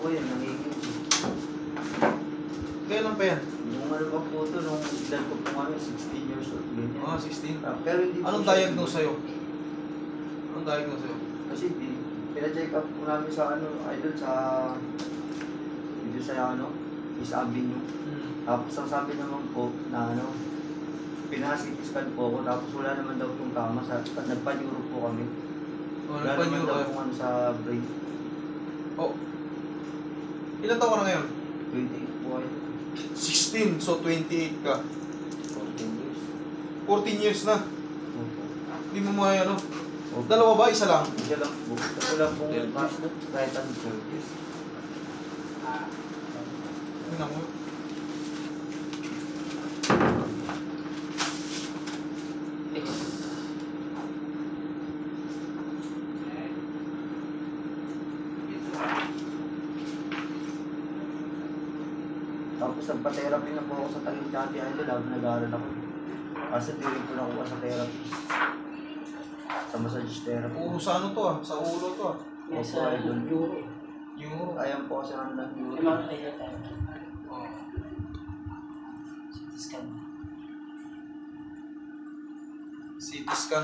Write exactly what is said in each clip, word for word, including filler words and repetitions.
po yan, nangingin. Kailan pa yan? Nung ano pa po ito, nung ilan ko po kami, sixteen years old, ganyan. Ah, sixteen. Ah, pero hindi po Anong siya- diagnose sa'yo? Anong diagnose sa'yo? Kasi di, pina-check up po namin sa ano, idol, sa... Dito sa ano, East Avenue. Hmm. Tapos ang sabi naman po na ano, pina-C T scan po ako, tapos wala naman daw itong tama sa... Nagpa-neuro po kami. Oh, Wala naman nagpa-neuro daw kayo. kung ano sa brain. Oh. Ilan taon ka na ngayon? twenty-eight po ay sixteen. So, twenty-eight ka. fourteen years. fourteen years na. Opo. Hindi mo mga ano. Opo. Dalawa ba? Isa lang? Isa lang po. Ito lang pong Yeah. right hand po. Tingnan mo. Tapos nagpa-therapy na po ako sa Taguig dati idol habang nag-aaral ako. Kasi tinig ko nakuha sa therapy. Sa massage therapy. Puro sa ano to ah? Sa ulo to ah. Opo Sa idol. Euro. Yung... Ayan po kasi ang nag-euro. May mga kaya tayo. Oh. Scan. C T scan.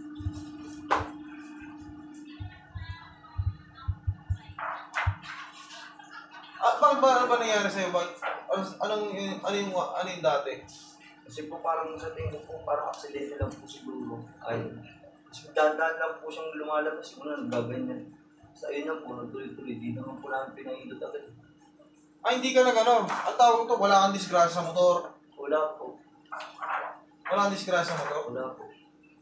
Ah, bakit ba, ano ba nangyari sa'yo? Bakit, ano, anong, ano yung, ano yung dati? Kasi po parang sa tingin ko po parang aksidente lang po siguro. Ay, kasi dahan-dahan lang po siyang lumalabas. Siguro naggaganyan. Sa ayun lang po, nagtuloy-tuloy. Di naman po namin pinahilot agad. Ah, hindi ka nag ano, ang tawag to, wala kang disgrasya sa motor. Wala po. Wala kang disgrasya sa motor. Wala po.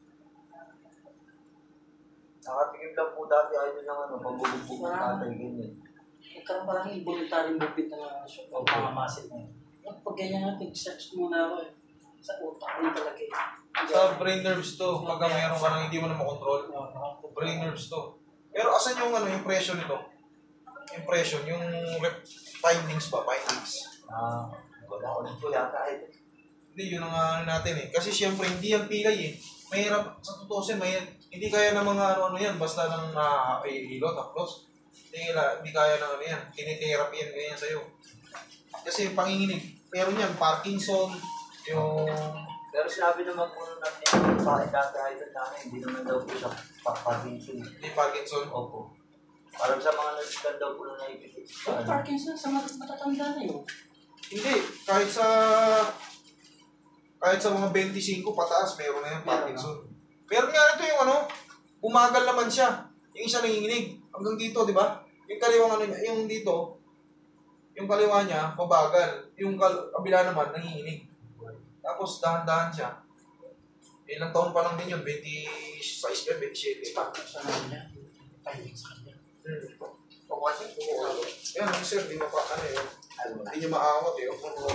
Nakatigil lang po dati ayun lang ano, pagbubugbog ng tatay ganyan. Magkaroon parang involuntary movement na siya. O mga muscle na yun. Pag ganyan nga, tig-search muna ako eh. Sa utak ko talaga eh. Sa brain nerves to, pagka mayroon ka nang hindi mo na makontrol. Brain nerves to. Pero asan yung ano, impression nito? Impression, yung rep findings ba? Findings. Ah, wala ko na po yata eh. Hindi, yun ang ano natin eh. Kasi siyempre, hindi yan pilay eh. Mahirap, sa tutusin, may, hindi kaya ng mga ano-ano yan, basta ng uh, hilot, haplos. Hindi, hindi kaya ng ano yan. Kinitherapy yan, ganyan sa'yo. Kasi panginginig, meron yan, Parkinson, yung... Pero sinabi naman po nung natin sa akin dati idol na hindi naman daw po siya pa-Parkinson. Hindi Parkinson. Opo. Parang sa mga nagsikan daw po na naipipit. Yung Parkinson sa mat- matatanda na yun. Hindi, kahit sa... Kahit sa mga twenty-five pataas, meron na yung Parkinson. Meron nga ito yung ano, umagal naman siya. Yung isa nanginginig. Hanggang dito, di ba? Yung kaliwang ano niya, yung dito, yung kaliwa niya, mabagal. Yung kal- kabila naman, nanginginig. Tapos dahan-dahan siya. Ilang taon pa lang din yun, twenty-six, twenty-seven. Parkinson na niya. Findings sa kanya. Hmm. O kasi, kung ano. Yan, sir, di mapa, ano yun. Hindi niya maawat eh.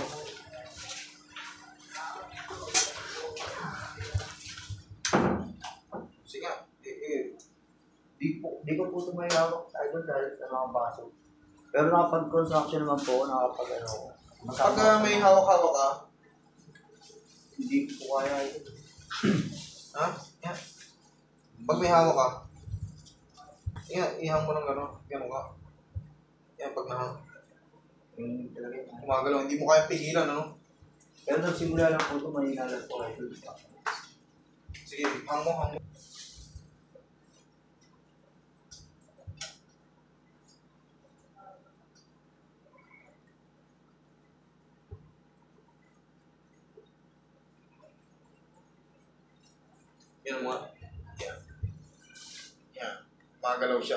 Sige, eh, eh. Di, po, di ko po ito may hawak sa idol dahil sa mga baso. Pero nakapag-construction naman po ako, nakapag ano. Pag uh, may hawak-hawak ka, Hindi ko kaya ito. ha? Yan. Pag may hawak ka, yan, ihang mo ng gano'n. Yan ka. Yan, pag nahang. Hindi talaga ito. Kumagalaw, hindi mo kaya pigilan, ano? Pero nagsimula lang po ito, may hinalas po idol. Sige, hang mo, hang mo. Yan mo. Yan. Yan. Magalaw siya.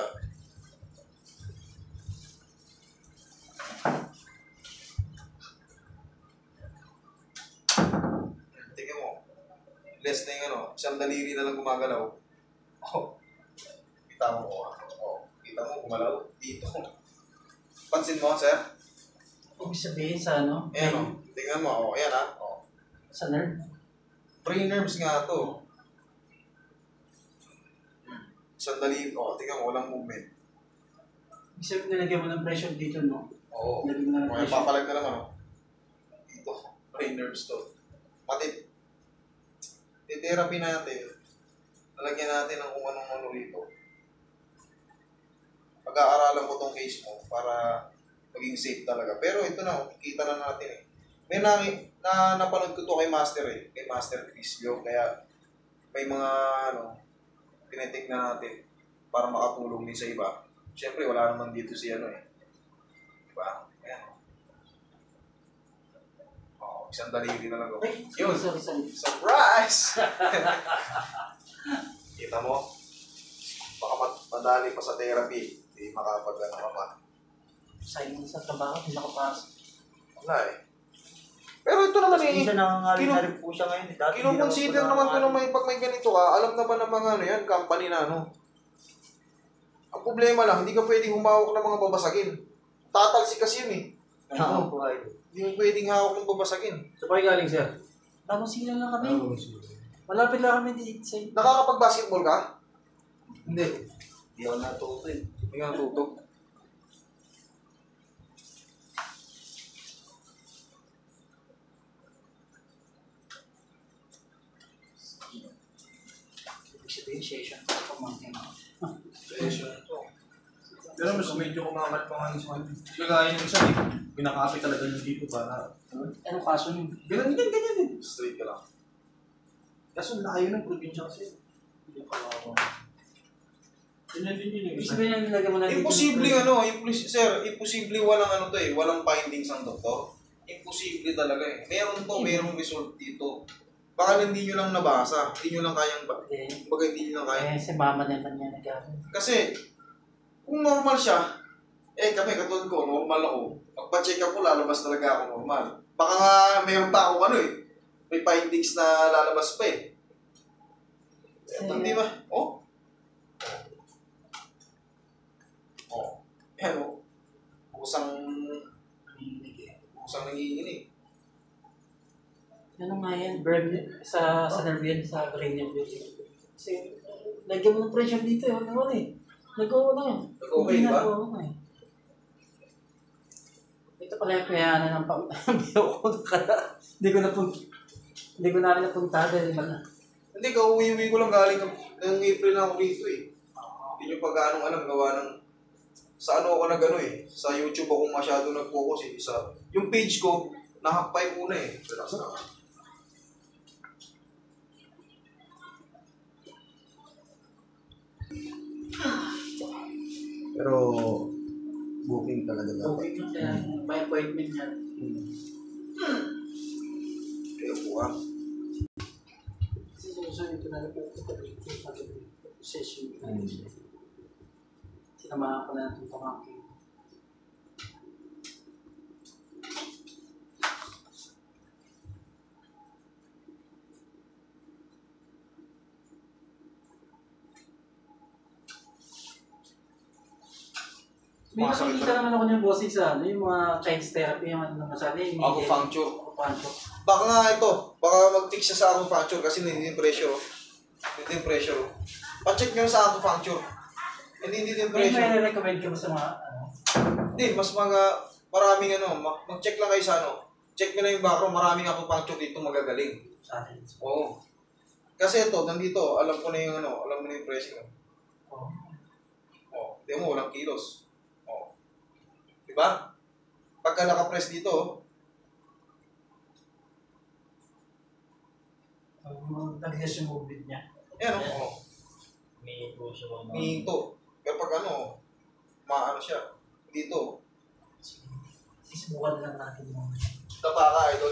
Tingnan mo. Less na yung ano. Isang daliri na lang gumagalaw. Oh. Kita mo. Oh. Kita mo gumalaw. Dito. Pansin mo, sir? Ibig sabihin sa ano? Ayan o. Tingnan mo. Oh. Ayan ha. Oh. Sa nerve. Brain nerves nga to. Isang daliri. Oh. Tingnan mo. Walang movement. Ibig sabihin nilagyan mo ng pressure dito, no? Oo. Nilagyan mo na ng Okay, pressure. papalag na naman, oh. Dito, brain nerves to. Pati, therapy natin, lalagyan natin ng kung anong ano rito. pag-aaralan ko tong case mo para maging safe talaga. Pero ito na, kita na natin eh. May na, na napanood ko to kay Master eh, kay Master Chris Leo, kaya may mga ano, tinetik na natin para makatulong din sa iba. Siyempre, wala naman dito si ano eh. Diba? Ayan. Oh, isang daliri na lang ako. Ay, Yun. sorry, sorry. Surprise! Kita mo? Baka mat- madali pa sa therapy. Hindi makapag-ano ka pa. Sayang sa trabaho, hindi nakapasok. Wala eh. Pero ito naman eh, Minsan nangangaling kinu- na rin po siya ngayon. Dati Kino-consider hindi naman ko na nangangaling. may pag may ganito ka, alam na ba ng mga ano yan, company na ano. Ang problema lang, hindi ka pwedeng humawak ng mga babasagin. Tatalsik kasi yun eh. Oo po, idol. Hindi mo pwedeng hawak ng babasagin. Sa pa galing, sir? Tapos sila lang kami. Oo, sir. Malapit lang kami dito sa Nakakapag-basketball ka? Hindi. Hindi ako natuto eh. Hindi nga tutok. Ibig sabihin, session ko pamangkin ako. Session to. Pero mas medyo kumakat pa nga yung sa kagaya ng isa eh. Pinakapit talaga yung dito para... Ano kaso yun? Ganun din, ganyan din. Straight ka lang. Kaso layo ng probinsya kasi. Hindi ko alam. Ganyan din yun yung Ibig isa. sabihin, yung nilagay mo na dito. Imposible ano, impos- sir, imposible walang ano to eh, walang findings ang doktor. Imposible talaga eh. Meron to, merong result dito. Baka hindi nyo lang nabasa, hindi nyo lang kayang ba? Eh, Baga hindi nyo lang kayang. eh, si mama naman niya nagkakaroon. Kasi, kung normal siya, eh kami, katulad ko, normal ako. Magpa-check up ko, lalabas talaga ako normal. Baka nga mayroon pa ako ano eh, may findings na lalabas pa eh. Eto, Eh, di ba? Oh? Oh. Yan oh. Kusang, kusang nanginginig. Ano nga yan? Burn sa sa nerve sa cranial building. Kasi, lagyan mo ng pressure dito, eh. Ano wala eh. Nag-o na yan. Nag-okay Hindi ba? na, oo nga eh. Ito pala yung kayanan ng pamilya ko. Hindi ko na pun... Hindi ko na rin napunta dahil mal... Hindi, kauwi-uwi ko lang galing ng ng April na ako rito eh. Hindi nyo pa gaano alam, gawa ng... Sa ano ako nag ano eh, sa YouTube ako masyado nag-focus eh. Sa, yung page ko, nahakpay muna eh. Relax na. Pero, booking talaga Okay na kaya may appointment yan. Kaya po ah. Kasi susunod ko na rin po ito dito sa session. Sinamahan ko na itong pamangkin. May Masakit nakikita naman ako ng bossing sa ano, yung mga Chinese therapy, yung ano naman sana, yung Acupuncture. Acupuncture. Baka nga ito, baka mag-fix siya sa acupuncture kasi hindi din pressure. oh. Hindi din pressure. oh. Pa-check nyo sa acupuncture. Hindi hindi din May pressure. may recommend ko ba sa mga ano? Hindi, mas mga maraming ano, ma- mag-check lang kayo sa ano. Check nyo na yung background, maraming acupuncture dito magagaling. Sa atin. Oo. Kasi ito, nandito, alam ko na yung ano, alam mo na yung pressing. Oh. Oh, di mo, walang kilos. Oh. Di ba? Pagka naka-press dito, oh, Um, nag-yes yung movement niya. yan oh, oh. May po siya mga... Nihinto. Pero pag ano, maano siya. Dito, Sige. Sisubukan lang natin yung tapa ka, idol.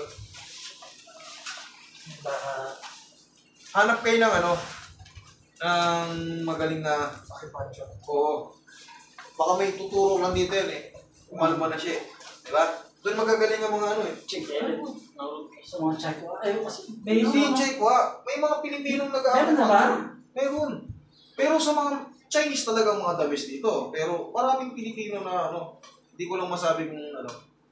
baka Hanap kayo ng ano, ng magaling na, acupuncture. oo. Baka may tuturo lang dito yan eh. Kumalma na siya eh. Di ba? Doon magagaling ang mga ano eh. Check sa mga check ko. Ay, kasi may Hindi, mga- check wa. May mga Pilipinong Meron na ba? nag-aaral. Meron. Pero sa mga Chinese talaga mga the best dito. Pero maraming Pilipino na ano, hindi ko lang masabi kung ano.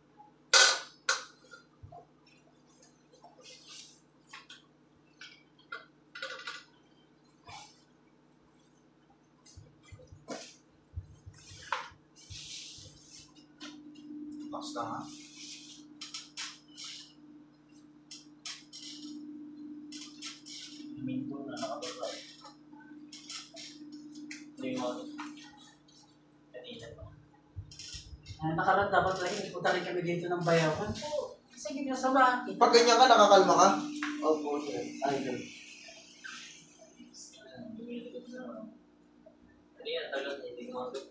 Taas lang ha. Minto na nakababa. Ito yung ano. Kanina. Uh, nakaraan dapat lagi, punta rin kami dito ng bayaw. Ano, sige nga sa bakit? Pag ganyan ka, nakakalma ka. Opo, sir. Idol. Ano yan, tagal na hindi gumagod.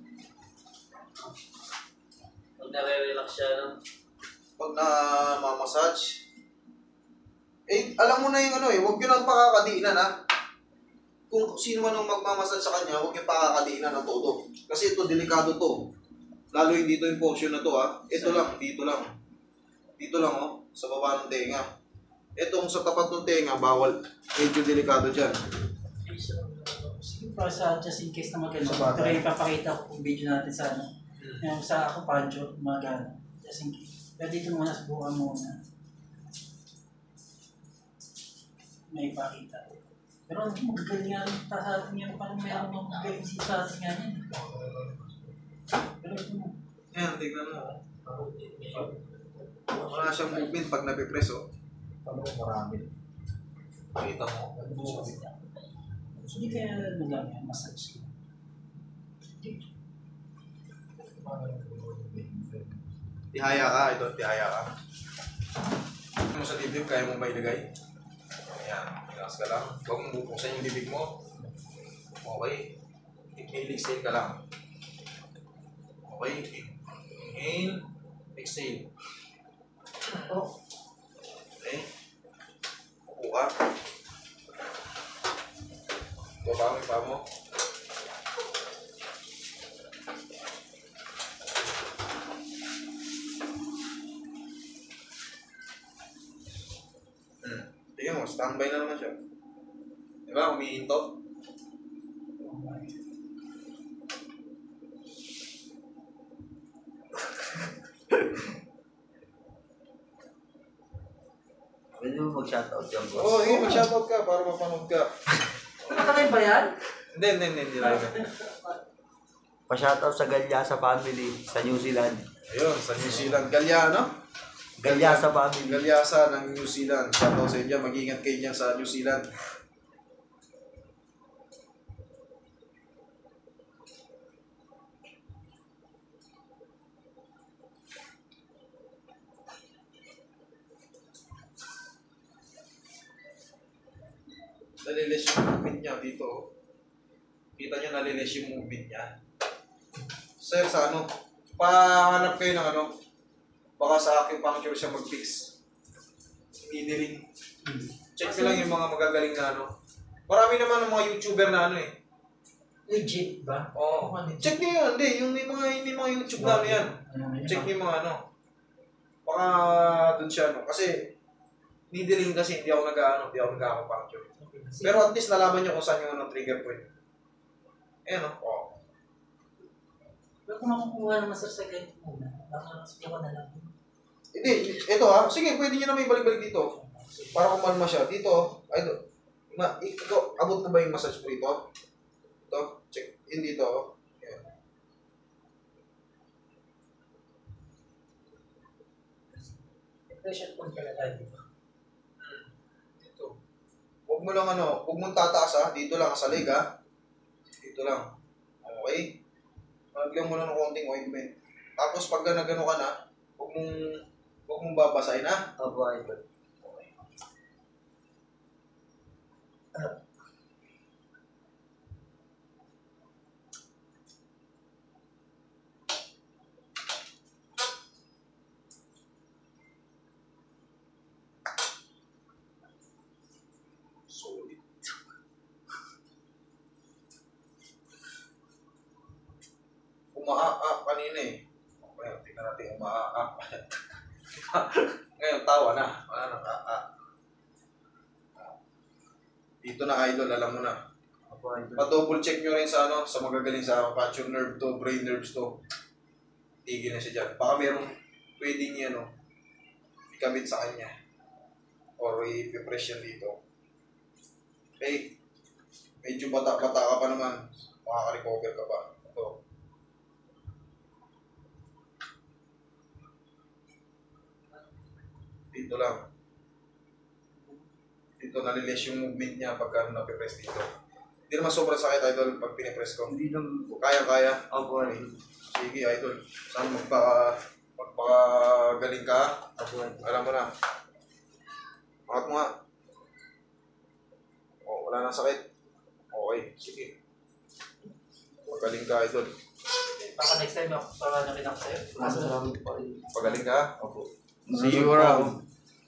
Pag nare-relax siya, no? Pag na-massage. Eh, alam mo na yung ano eh, huwag nyo nang pakakadiinan ha. Kung sino man ang magmamassage sa kanya, huwag nyo pakakadiinan ng todo. Kasi ito, delikado to. Lalo yung dito yung portion na to ha. Ito lang, dito lang. Dito lang oh, sa baba ng tenga. Itong sa tapat ng tenga, bawal. Medyo delikado dyan. Sige pa sa just in case na maganda. Sa bata. Pero ipapakita ko kung video natin sa ano. Yung sa ako pancho, magana. Just in case. Pero dito muna, subukan muna. May ipakita. Pero magagaling nga rin pa sa atin yan. Parang may ako magagaling si sa atin nga yan. Pero ito mo. Yan, tignan mo. Wala siyang movement pag napipress oh. Ano, marami. Kita mo. Hindi kaya ano lang yan, massage lang. Tihaya ka, ito, tihaya ka. Ano mo sa dibdib, kaya mo ba ilagay? Ayan, relax ka lang. Huwag mong bubuksan yung bibig mo. Okay. Inhale, exhale ka lang. Okay. Inhale, exhale. Okay. Upo ka. Ito ba, may pa mo? Hmm. Tingnan mo, standby na naman siya. Diba, umihinto? Pwede mo mag-shoutout yan, boss. Oo, oh, sige, mag-shoutout ka para mapanood ka. Nakatay ba yan? Hindi, hindi, hindi, hindi live. Pa-shoutout sa Galyasa family sa New Zealand. Ayun, sa New Zealand. Galya, no? Galyasa family. Galyasa ng New Zealand. Shoutout sa inyo. Mag-ingat kayo dyan sa New Zealand. Nalilis yung movement niya dito. Kita niyo nalilis yung movement niya. Sir, sa ano? Pahanap kayo ng ano? Baka sa acupuncture siya mag-fix. Needling. Check ko lang yung mga magagaling na ano. Marami naman ng mga YouTuber na ano eh. Legit ba? Oo. Check niyo yun. Hindi, yung may mga, hindi mga YouTube na ano yan. Check niyo yung mga ano. Baka dun siya ano. Kasi needling kasi hindi ako nag-ano, hindi ako nag-acupuncture. Pero at least nalaman niyo kung saan yung ano, trigger point. Ayan o. Oh. Pero kung makukuha naman sir sa ganito muna, baka subukan na lang. Hindi, ito ha. Sige, pwede niyo na may balik-balik dito. Para kumalma siya. Dito, ay, ito. Ma, ito, abot na ba yung massage po dito? Ito, check. Yun dito. Oh. Ayan. Pressure point pala tayo dito. Dito. Huwag mo lang ano, huwag mong tataas ha. Dito lang sa leg ha. Dito lang. Okay? Malagyan mo lang ng konting ointment. Tapos pag nagano ka na, huwag mong, huwag mong babasahin ha. Opo, idol. Solid. Umaa-a kanina eh. Okay, tingnan natin umaa-a. Ngayon, tawa na. Wala nang a-a. Dito na idol, alam mo na. Opo, idol. Pa-double check nyo rin sa ano, sa magagaling sa acupuncture nerve to, brain nerves to. Tigil na siya dyan. Baka merong pwede niya no, ikabit sa kanya. Or i-press yan dito. Okay. Medyo bata-bata ka pa naman. Makaka-recover ka pa. Ito. Dito lang. Dito nalilis yung movement niya pagka napipress dito. Hindi naman sobrang sakit idol pag pinipress ko. Hindi naman po. Kaya-kaya. Opo, idol. Sige, idol. Saan magpaka, magpakagaling ka? Alam mo na. Angat mo nga. Oh, wala nang sakit. Okay, sige. Pagaling ka, idol. Baka next time ako para nakin ako sa'yo. Masalamat pa rin. Pagaling ka? Opo. See you around.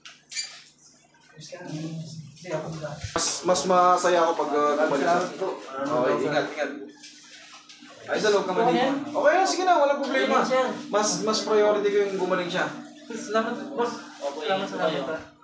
Hindi ako nila. Mas, mas masaya ako pag uh, Maraming gumaling ka. salamat po. Okay, ingat, ingat. Idol, huwag ka mali. Okay lang, sige na, walang problema. Mas mas priority ko yung gumaling siya. Salamat, boss. Opo, Salamat ingat sa po kayo. lahat.